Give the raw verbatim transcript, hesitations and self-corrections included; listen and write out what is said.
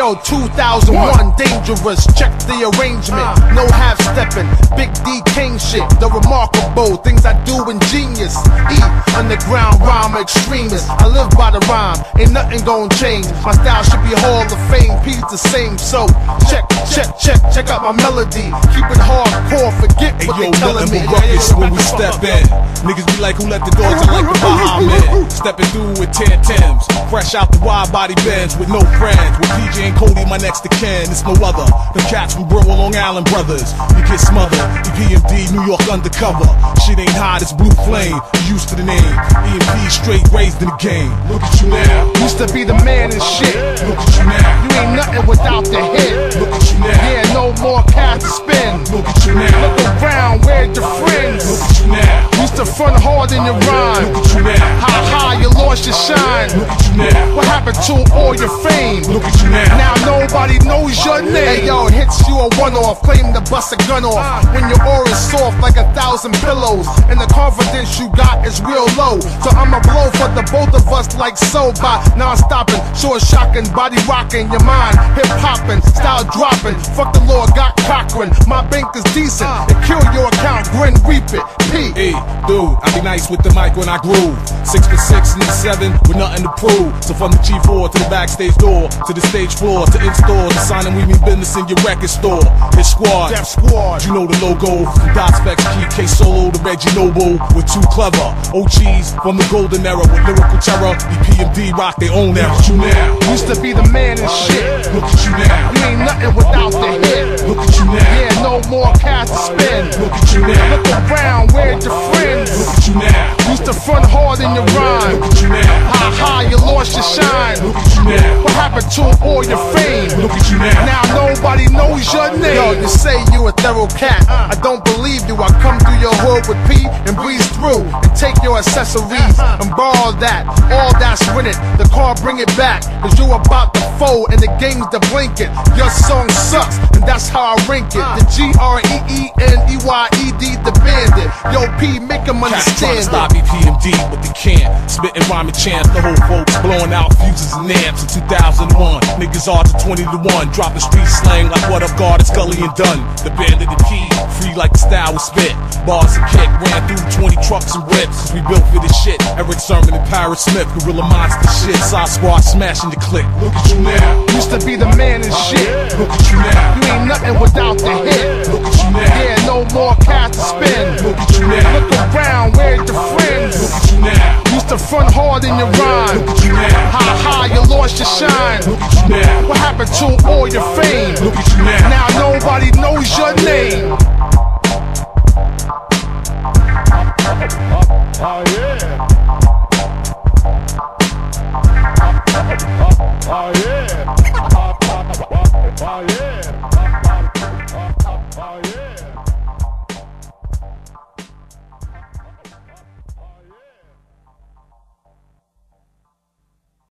Yo, two thousand one, dangerous, check the arrangement. No half-stepping, Big D King shit. The remarkable things I do ingenious. E, underground rhyme extremist. I live by the rhyme, ain't nothing gon' change. My style should be Hall of Fame, P's the same. So, check, check, check, check out my melody. Keep it hardcore, forget what hey, yo, they telling me. Ruckus when we step in. Niggas be like, who let the dogs in like the Bahamas? Stepping through with ten Tims, fresh out the wide body Benz with no friends. With P J and Cody, my next to kin, it's no other. The cats from Brooklyn, Long Island brothers. You get smothered, E P M D, New York undercover. Shit ain't hot, it's blue flame. You used to the name. E M P straight raised in the game. Look at you now. Used to be the man and shit. Look at you now. You ain't nothing without the hit. Look at you now. Yeah, no more cash to spend. Look at you now. Look around, where's your friends? Look at you now. Used to front hard in your rhyme. Look at you now. How high you lost your shine. Look at you now. What happened to all your fame? Look at you now. Now nobody knows your name. Hey yo, hits you a one-off, claim to bust a gun off. When your aura's soft like a thousand pillows, and the confidence you got is real low. So I'ma blow for the both of us like so by non-stopping, short shocking, body rocking, your mind hip hopping, style dropping. Fuck the Lord, got Cochran. My bank is decent, and kill your account, grin, reap it. P. Hey, dude, I be nice with the mic when I groove. Six for six and seven with nothing to prove. So from the G four to the backstage door, to the stage floor, to in-store, to signing we mean business in your record store. Hit squad, Def Squad. You know the logo. From Dot Specs, Key K Solo to Reggie Noble. We're too clever. O Gs from the golden era with lyrical terror. E P M D rock their own era. Look at you now. Used to be the man and shit. Look at you now. You ain't nothing without the hit. Look at you now. Yeah, no more cash to spend. Look at you now. Look around, where's your friends? Look at you now. Used to front hard in your rhyme. Look at you now. How high you lost your shine. Look at you now. What happened to all your fame? Look at you now. Now nobody knows your name. Yo, you say you a thorough cat. I don't believe you. I come through your hood with P and breeze through and take your accessories and borrow that. All that's rented. The car bring it back. Cause you about to fold and the game's the blanket. Your song sucks and that's how I rank it. The G R E E N E Y E D, the bandit. Yo, P, make him understand. Stop E P M D, but they can't. Spitting rhyming chants, the whole folks blowing out fuses and amps in two thousand one. Niggas are to twenty to one, dropping street slang like what up, guard, it's Gully and Dunn. The band of the P, free like the style was spit. Bars and kick, ran through twenty trucks and whips. Cause we built for this shit. Eric Sermon and Paris Smith, Gorilla Monster shit. Side squad smashing the click. Look at you now. Used to be the man and shit. Look at you now. You ain't nothing without the hit. Look at you now. Yeah, no more cash to spend. Look at you now. Look around, where's your friends? Look at you now. Used to front hard in your rhyme. Look at you now. How high you lost your shine. Look at you now. What happened to all your fame? Look at you now. Now nobody knows your name.